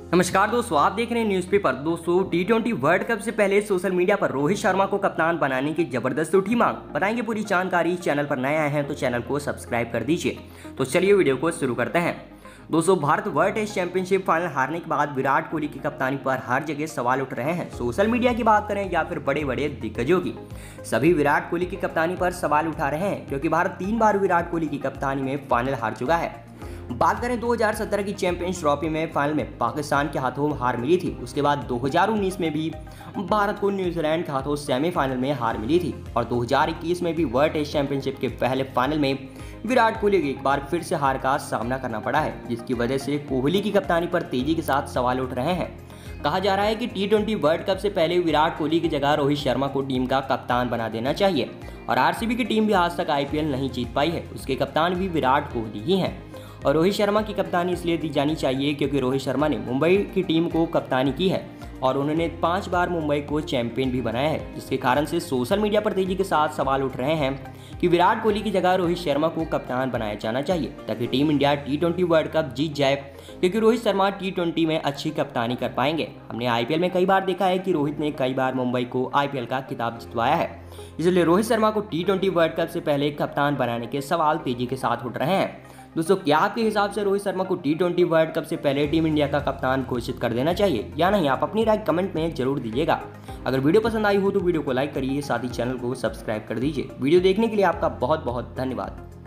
नमस्कार दोस्तों, आप देख रहे हैं न्यूज़पेपर। दोस्तों, टी20 वर्ल्ड कप से पहले सोशल मीडिया पर रोहित शर्मा को कप्तान बनाने की जबरदस्त उठी मांग। बताएंगे पूरी जानकारी। चैनल पर नए आए हैं तो चैनल को सब्सक्राइब कर दीजिए। तो चलिए वीडियो को शुरू करते हैं। दोस्तों, Bharat world test championship final हारने के बाद विराट कोहली की कप्तानी पर हर जगह सवाल उठ रहे हैं। सोशल मीडिया की बात करें या फिर बड़े बड़े दिग्गजों की, सभी विराट कोहली की कप्तानी पर सवाल उठा रहे हैं, क्योंकि भारत 3 बार विराट कोहली की कप्तानी में फाइनल हार चुका है। बात करें 2017 की चैंपियंस ट्रॉफी में फाइनल में पाकिस्तान के हाथों हार मिली थी। उसके बाद 2019 में भी भारत को न्यूजीलैंड के हाथों सेमीफाइनल में हार मिली थी और 2021 में भी वर्ल्ड टेस्ट चैंपियनशिप के पहले फाइनल में विराट कोहली को एक बार फिर से हार का सामना करना पड़ा है, जिसकी वजह से कोहली की कप्तानी पर तेजी के साथ सवाल उठ रहे हैं। कहा जा रहा है कि टी20 वर्ल्ड कप से पहले विराट कोहली की जगह रोहित शर्मा को टीम का कप्तान बना देना चाहिए। और आरसीबी की टीम भी आज तक आईपीएल नहीं जीत पाई है, उसके कप्तान भी विराट कोहली ही हैं। और रोहित शर्मा की कप्तानी इसलिए दी जानी चाहिए क्योंकि रोहित शर्मा ने मुंबई की टीम को कप्तानी की है और उन्होंने 5 बार मुंबई को चैंपियन भी बनाया है, जिसके कारण से सोशल मीडिया पर तेजी के साथ सवाल उठ रहे हैं कि विराट कोहली की जगह रोहित शर्मा को कप्तान बनाया जाना चाहिए ताकि टीम इंडिया टी20 वर्ल्ड कप जीत जाए, क्योंकि रोहित शर्मा टी20 में अच्छी कप्तानी कर पाएंगे। हमने आईपीएल में कई बार देखा है कि रोहित ने कई बार मुंबई को आईपीएल का खिताब जितवाया है, इसलिए रोहित शर्मा को टी20 वर्ल्ड कप से पहले कप्तान बनाने के सवाल तेजी के साथ उठ रहे हैं। दोस्तों, क्या आपके हिसाब से रोहित शर्मा को टी20 वर्ल्ड कप से पहले टीम इंडिया का कप्तान घोषित कर देना चाहिए या नहीं? आप अपनी राय कमेंट में जरूर दीजिएगा। अगर वीडियो पसंद आई हो तो वीडियो को लाइक करिए, साथ ही चैनल को सब्सक्राइब कर दीजिए। वीडियो देखने के लिए आपका बहुत बहुत धन्यवाद।